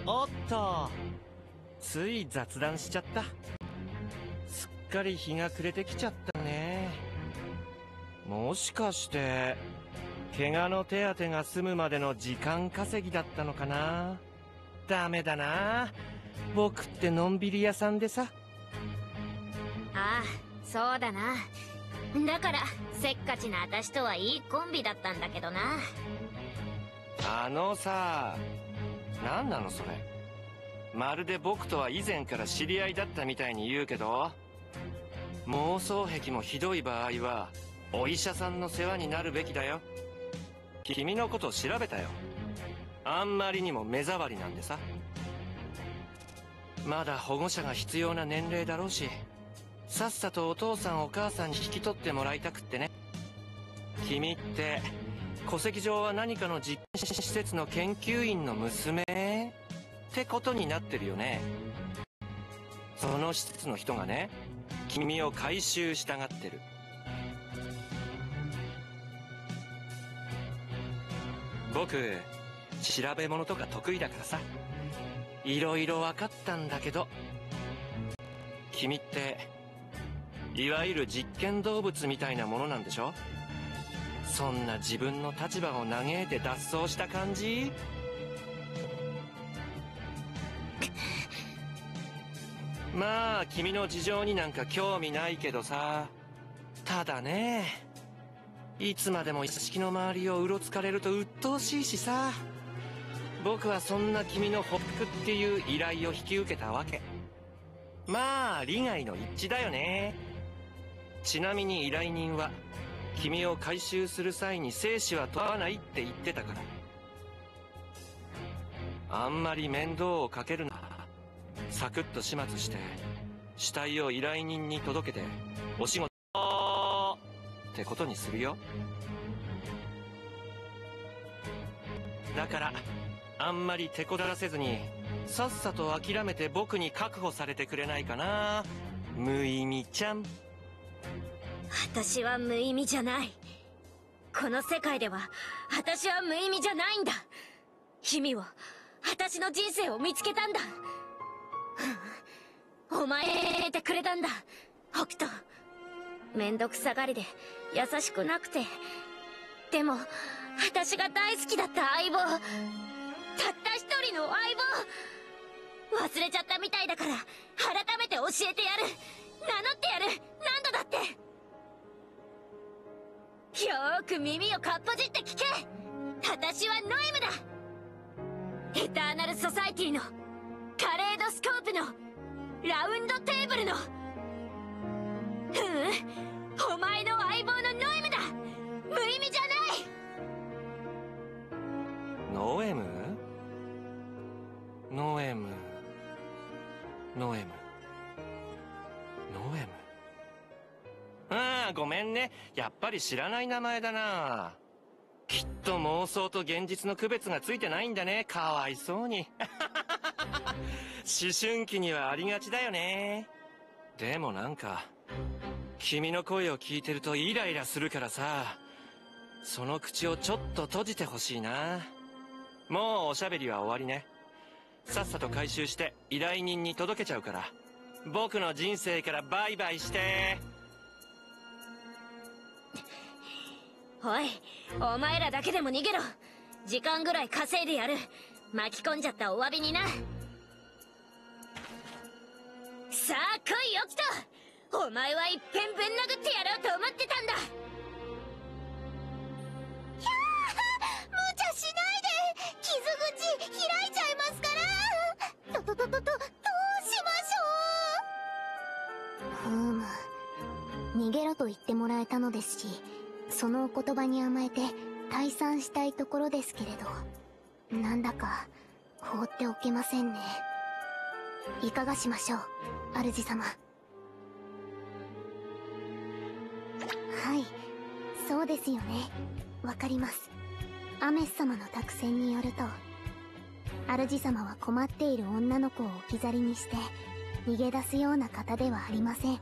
おっと、つい雑談しちゃった。すっかり日が暮れてきちゃったね。もしかして怪我の手当てが済むまでの時間稼ぎだったのかな。ダメだな、僕ってのんびり屋さんでさ。 ああ、そうだな。だからせっかちな私とはいいコンビだったんだけどな。 あのさ、何なのそれ。まるで僕とは以前から知り合いだったみたいに言うけど、妄想癖もひどい場合はお医者さんの世話になるべきだよ。君のこと調べたよ。あんまりにも目障りなんでさ。まだ保護者が必要な年齢だろうし、さっさとお父さんお母さんに引き取ってもらいたくってね。君って戸籍上は何かの実験施設の研究員の娘ってことになってるよね。その施設の人がね、君を回収したがってる。僕調べ物とか得意だからさ、いろいろ分かったんだけど、君っていわゆる実験動物みたいなものなんでしょ。そんな自分の立場を嘆いて脱走した感じ。まあ君の事情になんか興味ないけどさ、ただね、いつまでも屋敷の周りをうろつかれると鬱陶しいしさ、僕はそんな君の報復っていう依頼を引き受けたわけ。まあ利害の一致だよね。ちなみに依頼人は君を回収する際に生死は問わないって言ってたから、あんまり面倒をかけるな。サクッと始末して死体を依頼人に届けてお仕事ってことにするよ。だからあんまり手こだらせずにさっさと諦めて僕に確保されてくれないかな、無意味ちゃん。 私は無意味じゃない。この世界では私は無意味じゃないんだ。ヒミを、私の人生を見つけたんだ。お前がいてくれたんだ、北斗。めんどくさがりで優しくなくて、でも私が大好きだった相棒、たった一人の相棒忘れちゃったみたいだから、改めて教えてやる。名乗ってやる、何度だって。よーく耳をかっぽじって聞け。私はノエムだ。エターナルソサイティのカレードスコープのラウンドテーブルの、お前の相棒のノエムだ。無意味じゃない。 ノエム？ノエム、ノエム、ノエム。ああ、ごめんね、やっぱり知らない名前だな。きっと妄想と現実の区別がついてないんだね、かわいそうに。思春期にはありがちだよね。でもなんか君の声を聞いてるとイライラするからさ、その口をちょっと閉じてほしいな。もうおしゃべりは終わりね。さっさと回収して依頼人に届けちゃうから、僕の人生からバイバイして。 おい、お前らだけでも逃げろ。時間ぐらい稼いでやる。巻き込んじゃったお詫びにな。さあ来いよ北。お前はいっぺんぶん殴ってやろうと思ってたんだ。 ひゃー、無茶しないで。傷口開いちゃいますから。どうしましょう。逃げろと言ってもらえたのですし、そのお言葉に甘えて退散したいところですけれど、なんだか放っておけませんね。いかがしましょう、主様。はい、そうですよね。わかります。アメス様の託戦によると、主様は困っている女の子を置き去りにして逃げ出すような方ではありません。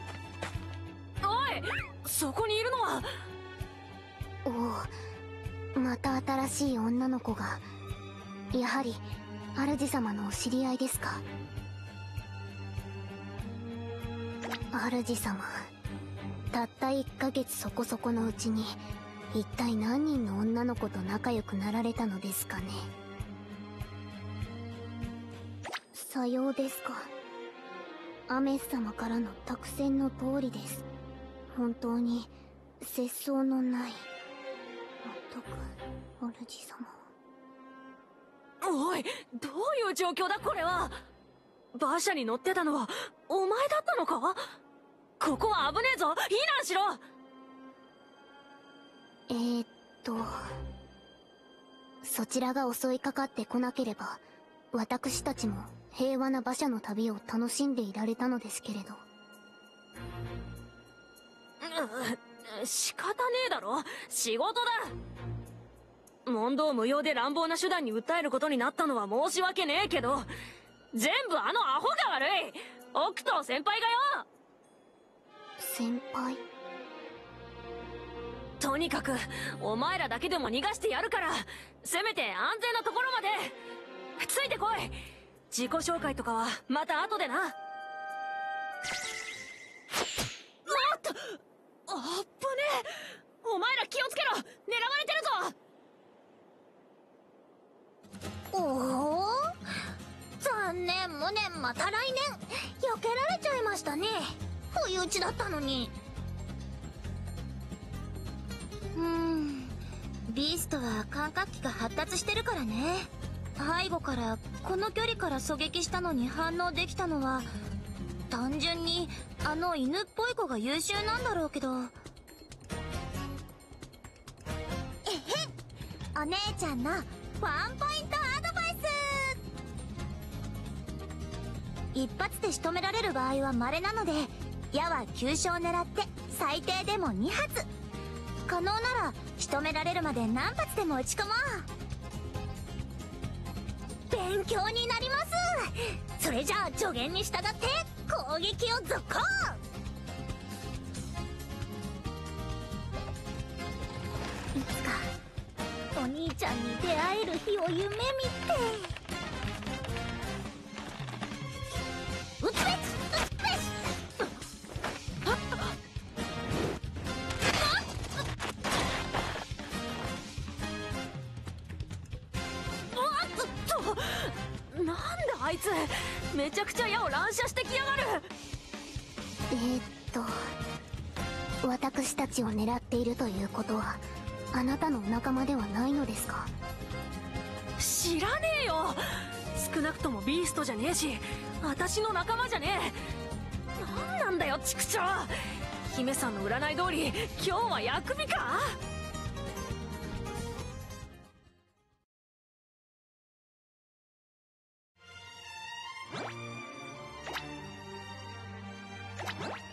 おい、そこにいるのは。 おお、 また新しい女の子が。やはり主様のお知り合いですか？主様、たった1ヶ月そこそこのうちに一体何人の女の子と仲良くなられたのですかね。さようですか。アメス様からの託宣の通りです。本当に節操のない。まったく主様。 おい、どういう状況だこれは。馬車に乗ってたのはお前だったのか？ここは危ねえぞ、避難しろ。 そちらが襲いかかってこなければ私たちも平和な馬車の旅を楽しんでいられたのですけれど。 仕方ねえだろ、仕事だ。問答無用で乱暴な手段に訴えることになったのは申し訳ねえけど、全部あのアホが悪い。オクトー先輩がよ。 先輩？ とにかくお前らだけでも逃がしてやるから、せめて安全なところまでついてこい。自己紹介とかはまた後でな。もっとあっぶねえ。お前ら気をつけろ、狙われてるぞ。 おお、残念無念、また来年。避けられちゃいましたね。不意打ちだったのに。ビーストは感覚器が発達してるからね。背後からこの距離から狙撃したのに反応できたのは、単純にあの犬っぽい子が優秀なんだろうけど。えへん、お姉ちゃんのワンポイントアドバイス。一発で仕留められる場合は稀なので、矢は急所を狙って最低でも2発。可能なら仕留められるまで何発でも撃ち込もう。勉強になります。それじゃあ助言に従って攻撃を続行。いつかお兄ちゃんに出会える日を夢見て。撃つべし撃つべし。 なんだあいつ、めちゃくちゃ矢を乱射してきやがる。 私たちを狙っているということはあなたの仲間ではないのですか？ 知らねえよ。少なくともビーストじゃねえし、私の仲間じゃねえ。なんなんだよ畜生。姫さんの占い通り今日は薬味か。 you